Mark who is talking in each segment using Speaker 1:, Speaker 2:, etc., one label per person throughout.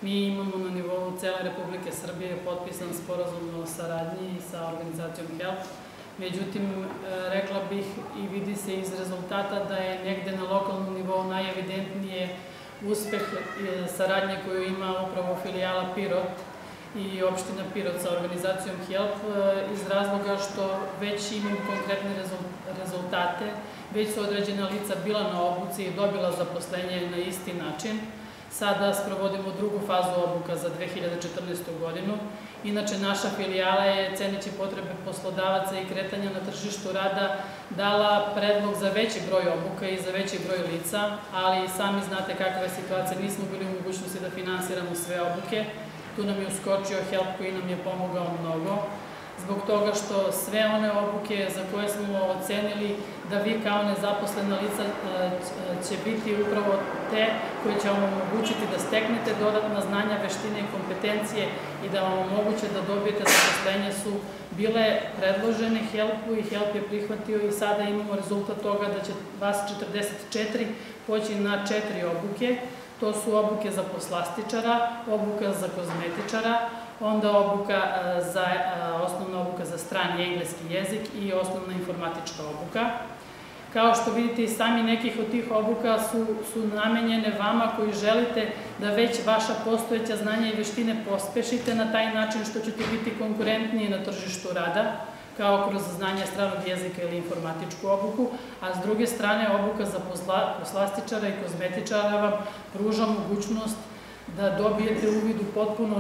Speaker 1: Mi imamo na nivou cele Republike Srbije potpisan sporazum o saradnji sa organizacijom HELP. Međutim, rekla bih i vidi se iz rezultata da je negde na lokalnom nivou najevidentnije uspeh saradnje koju ima upravo filijala Pirot i opština Pirot sa organizacijom HELP iz razloga što već imaju konkretne rezultate, već su određena lica bila na obuci i dobila zaposlenje na isti način. Sada sprovodimo drugu fazu obuka za 2014. godinu. Inače, naša filijala je, ceneći potrebe poslodavaca i kretanja na tržištu rada, dala predlog za veći broj obuka i za veći broj lica, ali sami znate kakva je situacija, nismo bili u mogućnosti da finansiramo sve obuke. Tu nam je uskočio HELP koji nam je pomogao mnogo, zbog toga što sve one obuke za koje smo ocenili da vi kao nezaposlena lica će biti upravo te koje će vam omogućiti da steknete dodatna znanja, veštine i kompetencije i da vam omoguće da dobijete zaposlenje su bile predložene HELP-u i HELP je prihvatio i sada imamo rezultat toga da će vas 44 poći na 4 obuke. To su obuke za poslastičara, obuka za kozmetičara, onda osnovna obuka za strani engleski jezik i osnovna informatička obuka. Kao što vidite i sami nekih od tih obuka su namenjene vama koji želite da već vaša postojeća znanja i veštine pospešite na taj način što ćete biti konkurentniji na tržištu rada, kao kroz znanje stranog jezika ili informatičku obuku, a s druge strane obuka za poslastičara i kozmetičara vam pruža mogućnost da dobijete uvid u potpuno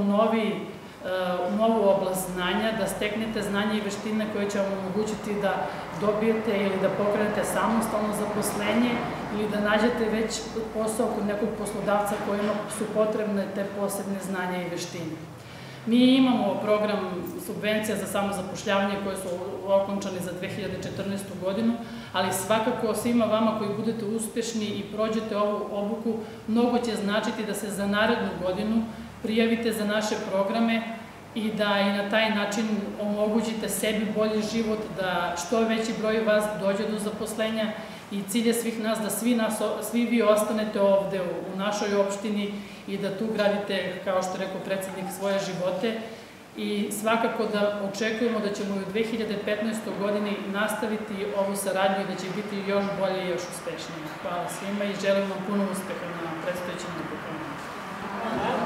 Speaker 1: novu oblast znanja, da steknete znanje i veštine koje će vam omogućiti da dobijete ili da pokrenete samostalno zaposlenje ili da nađete već posao kod nekog poslodavca kojima su potrebne te posebne znanja i veštine. Mi imamo program subvencija za samozapošljavanje koje su okončane za 2014. godinu, ali svakako svima vama koji budete uspešni i prođete ovu obuku, mnogo će značiti da se za narednu godinu prijavite za naše programe i da i na taj način omogućite sebi bolji život, da što veći broj vas dođe do zaposlenja i cilj je svih nas da svi vi ostanete ovde u našoj opštini i da tu gradite, kao što je rekao predsednik, svoje živote i svakako da očekujemo da ćemo u 2015. godini nastaviti ovu saradnju i da će biti još bolje i još uspešnije. Hvala svima i želim vam puno uspeha na predstojećim obukama.